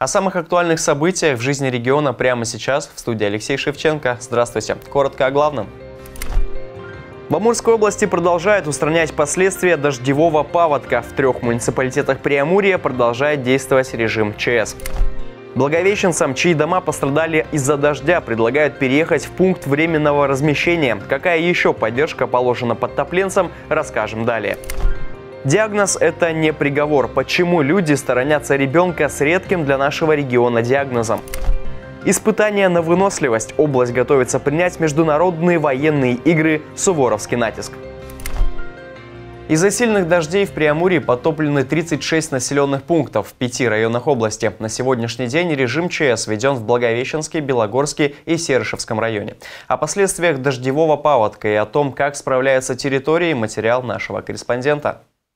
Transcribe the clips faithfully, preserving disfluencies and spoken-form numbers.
О самых актуальных событиях в жизни региона прямо сейчас в студии Алексей Шевченко. Здравствуйте. Коротко о главном. В Амурской области продолжают устранять последствия дождевого паводка. В трех муниципалитетах Преамурья продолжает действовать режим ЧС. Благовещенцам, чьи дома пострадали из-за дождя, предлагают переехать в пункт временного размещения. Какая еще поддержка положена подтопленцам, расскажем далее. Диагноз – это не приговор. Почему люди сторонятся ребенка с редким для нашего региона диагнозом? Испытания на выносливость. Область готовится принять международные военные игры «Суворовский натиск». Из-за сильных дождей в Преамурье подтоплены тридцать шесть населенных пунктов в пяти районах области. На сегодняшний день режим ЧС введен в Благовещенске, Белогорске и Серышевском районе. О последствиях дождевого паводка и о том, как справляются территории, материал нашего корреспондента.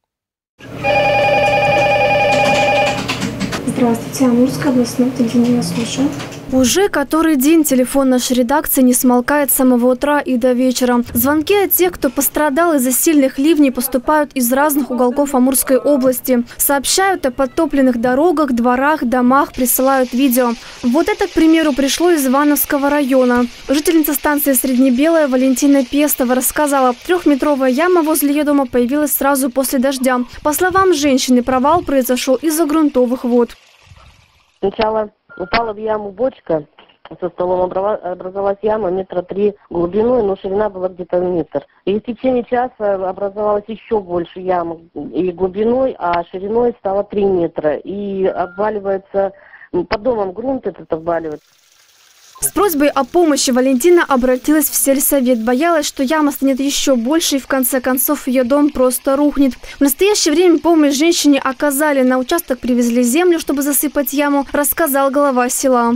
Здравствуйте, Амурское областное телевидение, я слушаю. Уже который день телефон нашей редакции не смолкает с самого утра и до вечера. Звонки от тех, кто пострадал из-за сильных ливней, поступают из разных уголков Амурской области. Сообщают о подтопленных дорогах, дворах, домах, присылают видео. Вот это, к примеру, пришло из Ивановского района. Жительница станции Среднебелая Валентина Пестова рассказала, трехметровая яма возле ее дома появилась сразу после дождя. По словам женщины, провал произошел из-за грунтовых вод. Сначала упала в яму бочка со столом, образовалась яма метра три глубиной, но ширина была где-то метр. И в течение часа образовалась еще больше яма и глубиной, а шириной стало три метра. И обваливается, по домам грунт этот обваливается. С просьбой о помощи Валентина обратилась в сельсовет. Боялась, что яма станет еще больше и в конце концов ее дом просто рухнет. В настоящее время помощь женщине оказали. На участок привезли землю, чтобы засыпать яму, рассказал глава села.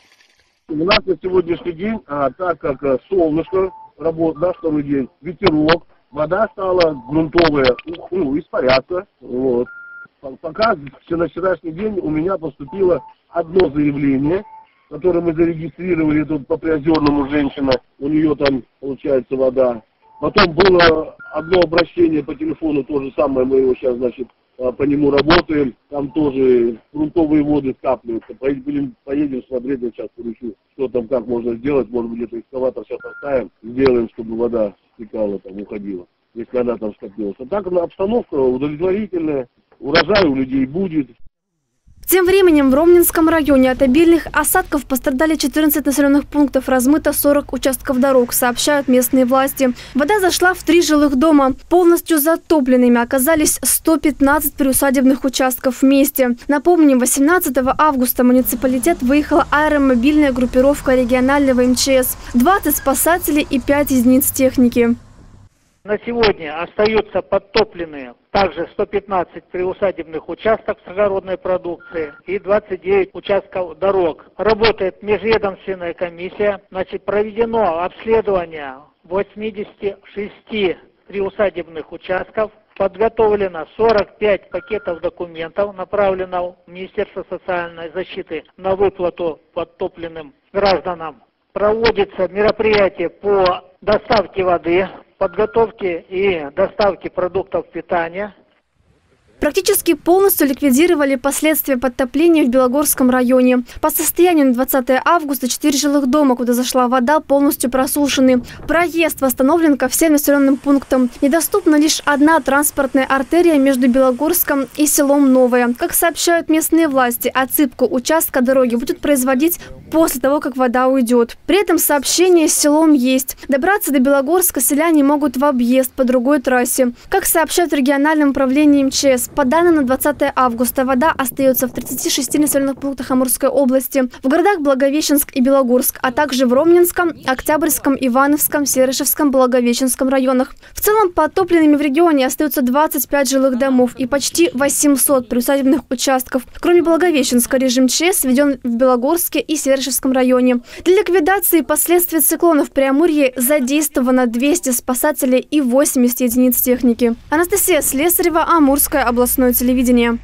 У нас на сегодняшний день, а, так как солнышко работает, да, второй день, ветерок, вода стала грунтовая, ну, испаряться. Вот. Пока на вчерашний день у меня поступило одно заявление, который мы зарегистрировали тут по Приозерному, женщина, у нее там получается вода. Потом было одно обращение по телефону, то же самое, мы его сейчас, значит, по нему работаем, там тоже грунтовые воды скапливаются. Поедем, поедем смотреть, я сейчас поручу, что там, как можно сделать, может быть, где-то экскаватор сейчас оставим, сделаем, чтобы вода стекала, там, уходила, если она там скопилась. А так обстановка удовлетворительная, урожай у людей будет. Тем временем в Ромнинском районе от обильных осадков пострадали четырнадцать населенных пунктов, размыто сорок участков дорог, сообщают местные власти. Вода зашла в три жилых дома. Полностью затопленными оказались сто пятнадцать приусадебных участков вместе. Напомним, восемнадцатого августа в муниципалитет выехала аэромобильная группировка регионального эм че эс, двадцать спасателей и пять единиц техники. На сегодня остаются подтопленные также сто пятнадцать приусадебных участков с огородной продукцией и двадцать девять участков дорог. Работает межведомственная комиссия. Значит, проведено обследование восьмидесяти шести приусадебных участков. Подготовлено сорок пять пакетов документов, направлено в Министерство социальной защиты на выплату подтопленным гражданам. Проводится мероприятие по доставке воды, подготовки и доставки продуктов питания. Практически полностью ликвидировали последствия подтопления в Белогорском районе. По состоянию на двадцатое августа четыре жилых дома, куда зашла вода, полностью просушены. Проезд восстановлен ко всем населенным пунктам. Недоступна лишь одна транспортная артерия между Белогорском и селом Новое. Как сообщают местные власти, отсыпку участка дороги будет производить после того, как вода уйдет. При этом сообщение с селом есть. Добраться до Белогорска селяне могут в объезд по другой трассе. Как сообщают в региональном управлении эм че эс, по данным на двадцатое августа вода остается в тридцати шести населенных пунктах Амурской области, в городах Благовещенск и Белогорск, а также в Ромнинском, Октябрьском, Ивановском, Серышевском, Благовещенском районах. В целом подтопленными в регионе остаются двадцать пять жилых домов и почти восемьсот приусадебных участков. Кроме Благовещенска, режим ЧС введен в Белогорске и Серышевском районе. Для ликвидации последствий циклонов в Преамурье задействовано двести спасателей и восемьдесят единиц техники. Анастасия Слесарева, Амурское областное телевидение.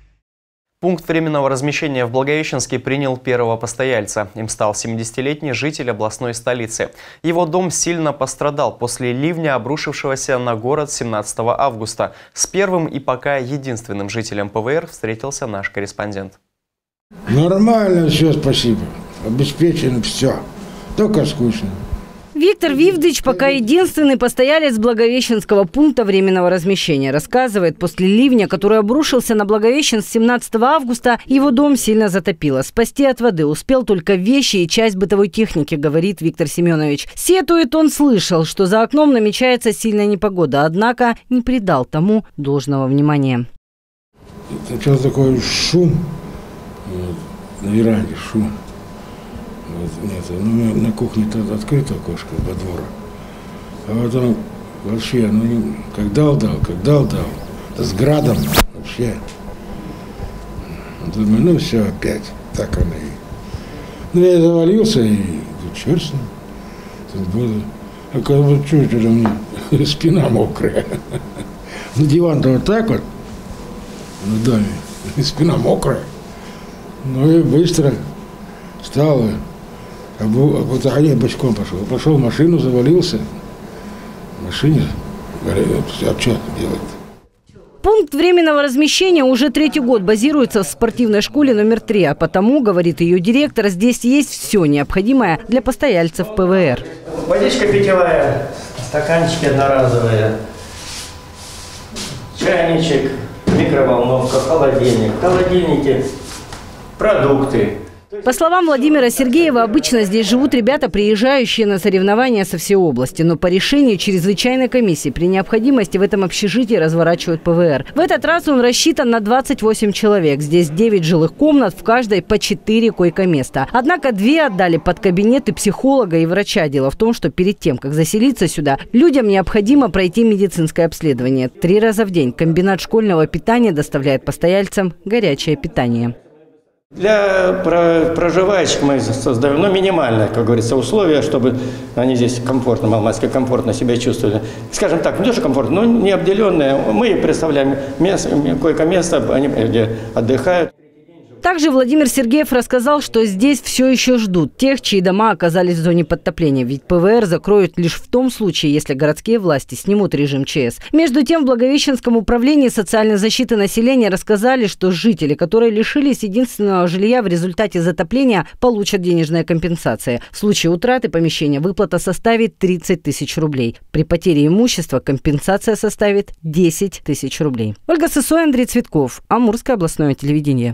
Пункт временного размещения в Благовещенске принял первого постояльца. Им стал семидесятилетний житель областной столицы. Его дом сильно пострадал после ливня, обрушившегося на город семнадцатого августа. С первым и пока единственным жителем пэ вэ эр встретился наш корреспондент. Нормально все, спасибо. Обеспечено все. Только скучно. Виктор Вивдыч пока единственный постоялец Благовещенского пункта временного размещения. Рассказывает, после ливня, который обрушился на Благовещенск семнадцатого августа, его дом сильно затопило. Спасти от воды успел только вещи и часть бытовой техники, говорит Виктор Семенович. Сетует, он слышал, что за окном намечается сильная непогода, однако не придал тому должного внимания. Сначала такой шум, на веранде шум. Вот, нет, ну, на кухне-то открыто окошко во двор. А потом вообще, ну, как дал-дал, как дал-дал. С градом вообще. Думаю, ну все, опять. Так оно и. Ну, я завалился и черт с ним. Тут буду. А когда вот чуть у меня спина мокрая. Ну, диван-то вот так вот. На доме. И спина мокрая. Ну и быстро встал. А вот а я бочком пошел. Пошел в машину, завалился. В машине. А что делать? Пункт временного размещения уже третий год базируется в спортивной школе номер три. А потому, говорит ее директор, здесь есть все необходимое для постояльцев ПВР. Водичка питьевая, стаканчики одноразовые, чайничек, микроволновка, холодильник, холодильники, продукты. По словам Владимира Сергеева, обычно здесь живут ребята, приезжающие на соревнования со всей области. Но по решению чрезвычайной комиссии при необходимости в этом общежитии разворачивают ПВР. В этот раз он рассчитан на двадцать восемь человек. Здесь девять жилых комнат, в каждой по четыре койко-места. Однако две отдали под кабинеты психолога и врача. Дело в том, что перед тем, как заселиться сюда, людям необходимо пройти медицинское обследование. Три раза в день комбинат школьного питания доставляет постояльцам горячее питание. Для проживающих мы создаем ну, минимальное, как говорится, условия, чтобы они здесь комфортно, маломальски комфортно себя чувствовали. Скажем так, не то, что комфортно, но не обделенные. Мы представляем место, койко-место, они где отдыхают. Также Владимир Сергеев рассказал, что здесь все еще ждут тех, чьи дома оказались в зоне подтопления. Ведь ПВР закроют лишь в том случае, если городские власти снимут режим ЧС. Между тем, в Благовещенском управлении социальной защиты населения рассказали, что жители, которые лишились единственного жилья в результате затопления, получат денежные компенсации. В случае утраты помещения выплата составит тридцать тысяч рублей. При потере имущества компенсация составит десять тысяч рублей. Ольга Сысой, Андрей Цветков, Амурское областное телевидение.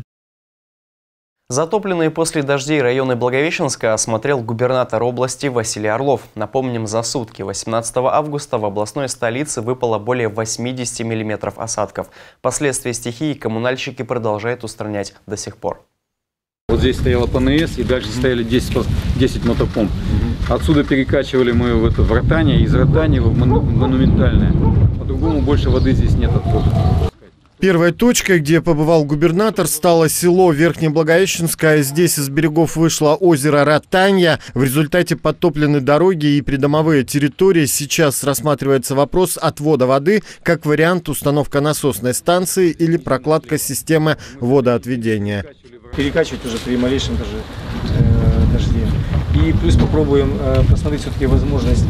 Затопленные после дождей районы Благовещенска осмотрел губернатор области Василий Орлов. Напомним, за сутки восемнадцатого августа в областной столице выпало более восьмидесяти миллиметров осадков. Последствия стихии коммунальщики продолжают устранять до сих пор. Вот здесь стояла ПНС и дальше стояли десять, десять мотопомп. Отсюда перекачивали мы в, это, в Ротане, из Ротани в Монументальное. По-другому больше воды здесь нет отхода. Первой точкой, где побывал губернатор, стало село Верхнеблаговещенское. Здесь из берегов вышло озеро Ротанья. В результате подтоплены дороги и придомовые территории. Сейчас рассматривается вопрос отвода воды, как вариант установка насосной станции или прокладка системы водоотведения. Перекачивать уже при малейшем даже э, дожде. И плюс попробуем э, посмотреть все-таки возможность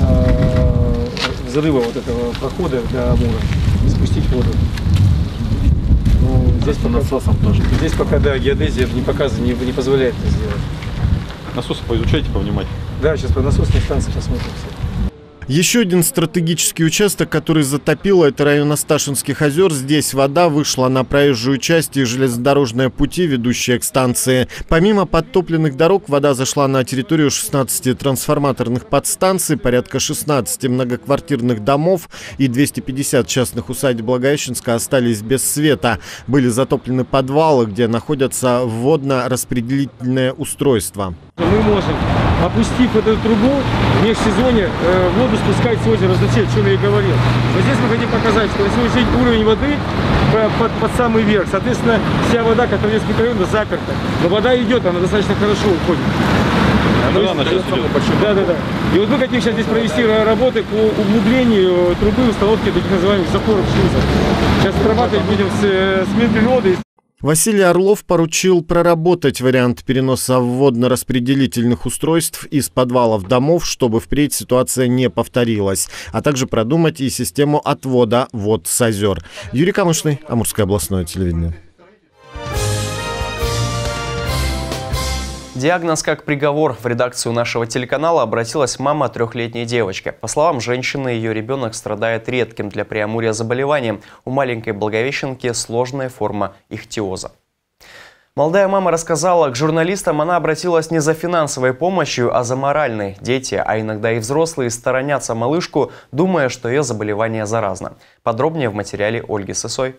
э, взрыва вот этого прохода для Амура и спустить воду. Здесь по насосам тоже. Здесь пока, да, геодезия не показывает, не, не позволяет это сделать. Насосы поизучайте повнимательнее. Да, сейчас по насосной станции посмотрим. Еще один стратегический участок, который затопило, это район Асташинских озер. Здесь вода вышла на проезжую часть и железнодорожные пути, ведущие к станции. Помимо подтопленных дорог, вода зашла на территорию шестнадцати трансформаторных подстанций, порядка шестнадцати многоквартирных домов и двухсот пятидесяти частных усадеб Благовещенска остались без света. Были затоплены подвалы, где находятся водно-распределительные устройства. Мы можем, опустив эту трубу, в межсезонье э, воду спускать с озера, зачем, о чем я и говорил. Но здесь мы хотим показать, что на сегодняшний день уровень воды под, под, под самый верх. Соответственно, вся вода, которая в районе, заперта. Но вода идет, она достаточно хорошо уходит. Да, да, да. И вот мы хотим сейчас здесь провести работы по углублению трубы, установки таких называемых запоров шлюзов. Сейчас отрабатывать будем с, с Минприроды. Василий Орлов поручил проработать вариант переноса водно-распределительных устройств из подвалов домов, чтобы впредь ситуация не повторилась, а также продумать и систему отвода вод с озер. Юрий Камышный, Амурское областное телевидение. Диагноз как приговор. В редакцию нашего телеканала обратилась мама трехлетней девочки. По словам женщины, ее ребенок страдает редким для Преамурья заболеванием. У маленькой Благовещенки сложная форма ихтиоза. Молодая мама рассказала, к журналистам она обратилась не за финансовой помощью, а за моральной. Дети, а иногда и взрослые, сторонятся малышку, думая, что ее заболевание заразно. Подробнее в материале Ольги Сысой.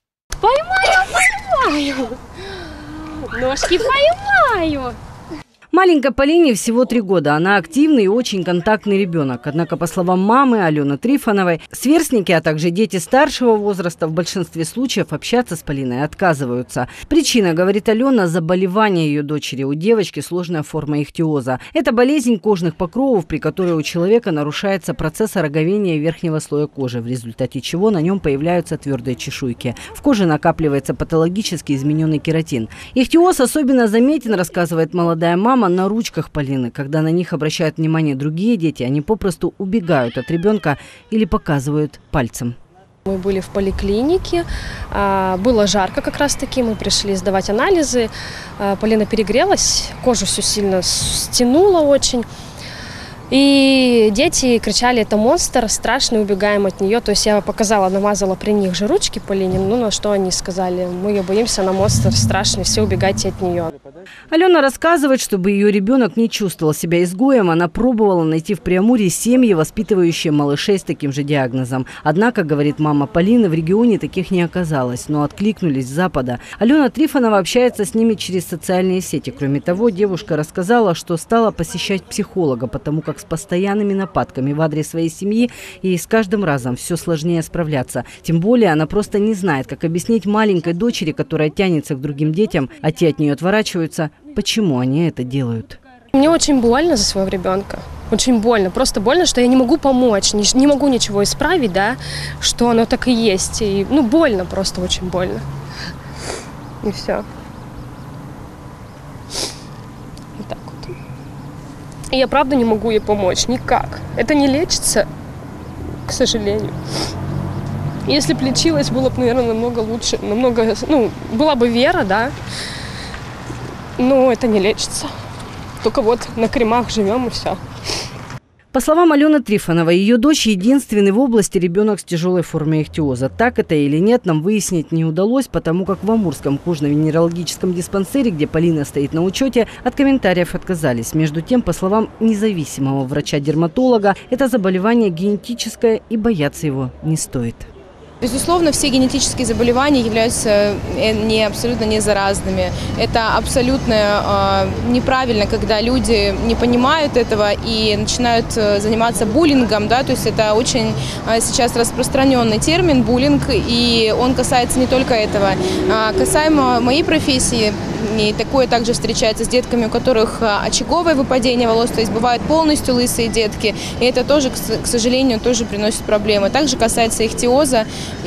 Поймаю, поймаю! Ножки поймаю! Маленькой Полине всего три года. Она активный и очень контактный ребенок. Однако, по словам мамы Алены Трифоновой, сверстники, а также дети старшего возраста в большинстве случаев общаться с Полиной отказываются. Причина, говорит Алена, заболевание ее дочери. У девочки сложная форма ихтиоза. Это болезнь кожных покровов, при которой у человека нарушается процесс ороговения верхнего слоя кожи, в результате чего на нем появляются твердые чешуйки. В коже накапливается патологически измененный кератин. Ихтиоз особенно заметен, рассказывает молодая мама, на ручках Полины. Когда на них обращают внимание другие дети, они попросту убегают от ребенка или показывают пальцем. Мы были в поликлинике, было жарко как раз таки, мы пришли сдавать анализы. Полина перегрелась, кожу все сильно стянула очень. И дети кричали: это монстр, страшный, убегаем от нее. То есть я показала, намазала при них же ручки Полине, ну на что они сказали: мы ее боимся, она монстр, страшный, все, убегайте от нее. Алена рассказывает, чтобы ее ребенок не чувствовал себя изгоем, она пробовала найти в Преамурье семьи, воспитывающие малышей с таким же диагнозом. Однако, говорит мама Полины, в регионе таких не оказалось, но откликнулись с Запада. Алена Трифонова общается с ними через социальные сети. Кроме того, девушка рассказала, что стала посещать психолога, потому как с постоянными нападками в адрес своей семьи ей с каждым разом все сложнее справляться. Тем более она просто не знает, как объяснить маленькой дочери, которая тянется к другим детям, а те от нее отворачиваются, почему они это делают. Мне очень больно за своего ребенка. Очень больно. Просто больно, что я не могу помочь, не, не могу ничего исправить, да, что оно так и есть. И, ну, больно, просто очень больно. И все. И я правда не могу ей помочь, никак. Это не лечится, к сожалению. Если бы лечилось, было бы, наверное, намного лучше, намного, ну, была бы вера, да, но это не лечится. Только вот на кремах живем и все. По словам Алены Трифоновой, ее дочь единственный в области ребенок с тяжелой формой ихтиоза. Так это или нет, нам выяснить не удалось, потому как в Амурском кожно-венерологическом диспансере, где Полина стоит на учете, от комментариев отказались. Между тем, по словам независимого врача-дерматолога, это заболевание генетическое и бояться его не стоит. Безусловно, все генетические заболевания являются не, абсолютно не заразными. Это абсолютно э, неправильно, когда люди не понимают этого и начинают заниматься буллингом. Да? То есть это очень э, сейчас распространенный термин буллинг, и он касается не только этого. А касаемо моей профессии, и такое также встречается с детками, у которых очаговое выпадение волос, то есть бывают полностью лысые детки, и это тоже, к сожалению, тоже приносит проблемы. Также касается ихтиоза.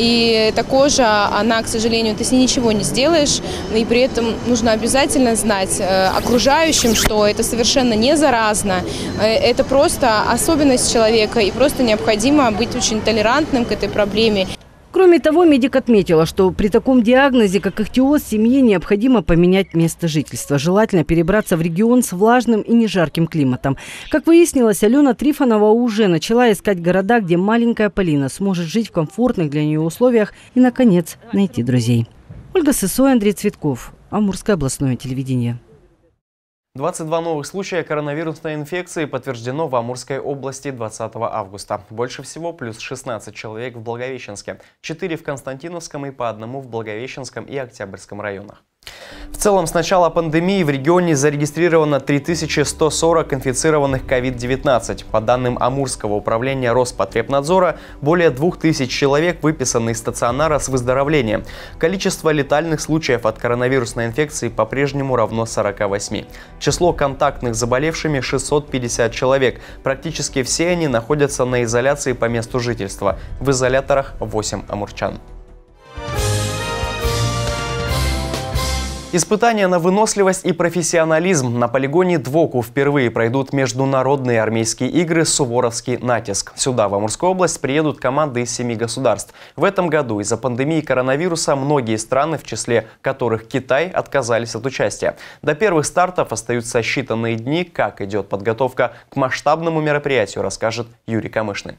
И эта кожа, она, к сожалению, ты с ней ничего не сделаешь, и при этом нужно обязательно знать э, окружающим, что это совершенно не заразно, э, это просто особенность человека, и просто необходимо быть очень толерантным к этой проблеме. Кроме того, медик отметила, что при таком диагнозе, как ихтиоз, семье необходимо поменять место жительства. Желательно перебраться в регион с влажным и не жарким климатом. Как выяснилось, Алена Трифонова уже начала искать города, где маленькая Полина сможет жить в комфортных для нее условиях и, наконец, найти друзей. Ольга Сысой, Андрей Цветков. Амурское областное телевидение. двадцать два новых случая коронавирусной инфекции подтверждено в Амурской области двадцатого августа. Больше всего плюс шестнадцать человек в Благовещенске, четыре в Константиновском и по одному в Благовещенском и Октябрьском районах. В целом, с начала пандемии в регионе зарегистрировано три тысячи сто сорок инфицированных ковид девятнадцать. По данным Амурского управления Роспотребнадзора, более двух тысяч человек выписаны из стационара с выздоровлением. Количество летальных случаев от коронавирусной инфекции по-прежнему равно сорока восьми. Число контактных с заболевшими – шестьсот пятьдесят человек. Практически все они находятся на изоляции по месту жительства. В изоляторах восемь амурчан. Испытания на выносливость и профессионализм. На полигоне Двоку впервые пройдут международные армейские игры «Суворовский натиск». Сюда, в Амурскую область, приедут команды из семи государств. В этом году из-за пандемии коронавируса многие страны, в числе которых Китай, отказались от участия. До первых стартов остаются считанные дни. Как идет подготовка к масштабному мероприятию, расскажет Юрий Камышный.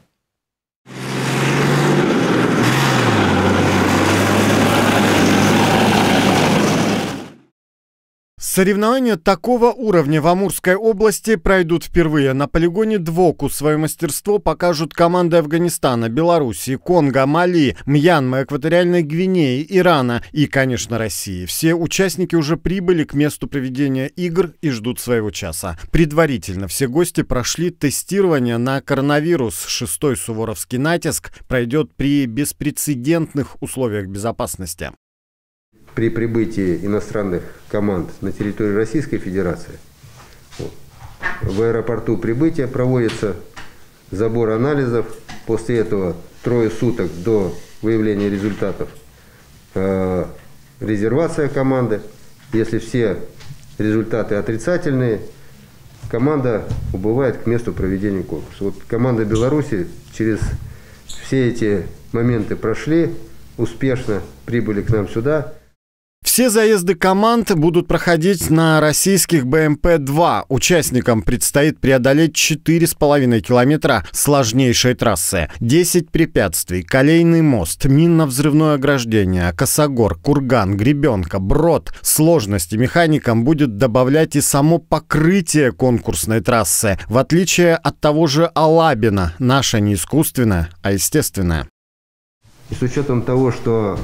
Соревнования такого уровня в Амурской области пройдут впервые. На полигоне Двоку свое мастерство покажут команды Афганистана, Белоруссии, Конго, Мали, Мьянмы, Экваториальной Гвинеи, Ирана и, конечно, России. Все участники уже прибыли к месту проведения игр и ждут своего часа. Предварительно все гости прошли тестирование на коронавирус. Шестой суворовский натиск пройдет при беспрецедентных условиях безопасности. При прибытии иностранных команд на территорию Российской Федерации в аэропорту прибытия проводится забор анализов. После этого трое суток до выявления результатов э, резервация команды. Если все результаты отрицательные, команда убывает к месту проведения конкурса. Вот команда Беларуси через все эти моменты прошли, успешно прибыли к нам сюда. Все заезды команд будут проходить на российских бэ эм пэ два. Участникам предстоит преодолеть четыре с половиной километра сложнейшей трассы. десять препятствий, колейный мост, минно-взрывное ограждение, косогор, курган, гребенка, брод. Сложности механикам будет добавлять и само покрытие конкурсной трассы. В отличие от того же Алабина, наша не искусственная, а естественная. И с учетом того, что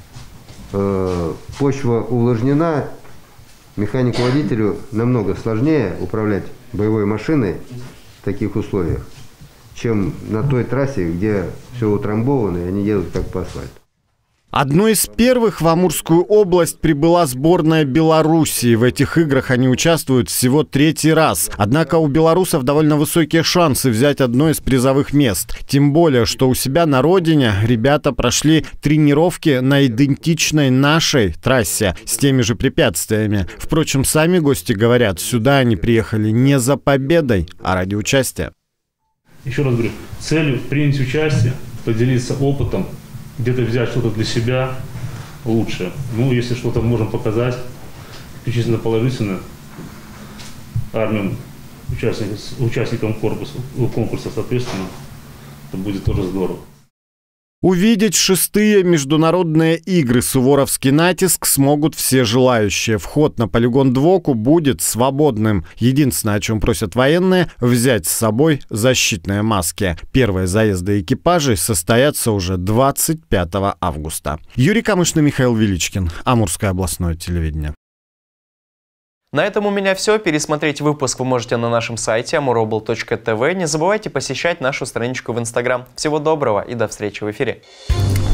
почва увлажнена, механику-водителю намного сложнее управлять боевой машиной в таких условиях, чем на той трассе, где все утрамбовано, и они едут как по асфальту. Одной из первых в Амурскую область прибыла сборная Белоруссии. В этих играх они участвуют всего третий раз. Однако у белорусов довольно высокие шансы взять одно из призовых мест. Тем более, что у себя на родине ребята прошли тренировки на идентичной нашей трассе с теми же препятствиями. Впрочем, сами гости говорят, сюда они приехали не за победой, а ради участия. Еще раз говорю, целью принять участие, поделиться опытом, где-то взять что-то для себя лучше. Ну, если что-то можем показать, исключительно положительно армиям, участникам, участникам корпуса, конкурса, соответственно, это будет тоже здорово. Увидеть шестые международные игры «Суворовский натиск» смогут все желающие. Вход на полигон Двоку будет свободным. Единственное, о чем просят военные, взять с собой защитные маски. Первые заезды экипажей состоятся уже двадцать пятого августа. Юрий Камышный, Михаил Величкин. Амурское областное телевидение. На этом у меня все. Пересмотреть выпуск вы можете на нашем сайте амуробл точка тэ вэ. Не забывайте посещать нашу страничку в Инстаграм. Всего доброго и до встречи в эфире.